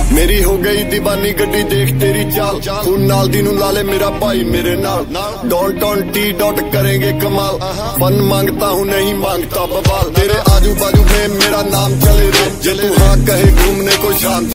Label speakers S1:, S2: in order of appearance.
S1: मेरी हो गई दीवानी गड्डी देख तेरी चाल, खून नाल दी नू लाले मेरा भाई मेरे नाल, डॉट ऑन टी डॉट करेंगे कमाल, फन मांगता हूँ नहीं मांगता बवाल, तेरे आजू बाजू में मेरा नाम चले रे, जे तू हाँ कहे घूमने को शाम